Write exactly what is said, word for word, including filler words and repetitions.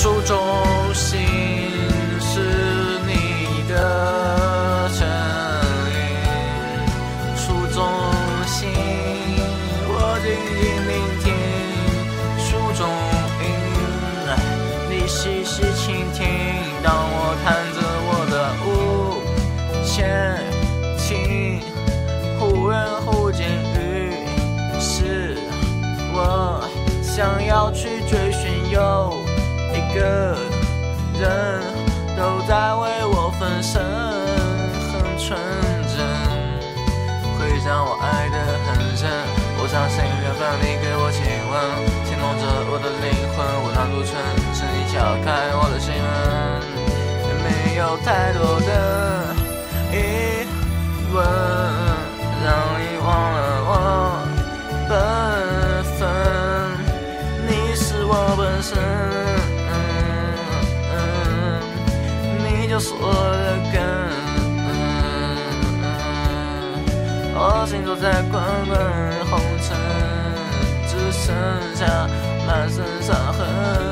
书中心是你的声音，书中心我静静聆听，书中音你细细倾听。当我看着我的无前情，忽远忽近，于是我想要去追寻，有一个人都在为我分身，很纯真，会让我爱得很深。我相信缘分，你给我亲吻，牵动着我的灵魂。我那如春，是你敲开我的心门，也没有太多的疑问，让你忘了我本分，你是我本身，嗯嗯、你就是我的根，嗯嗯、我心都在滚滚红尘，只剩下满身伤痕。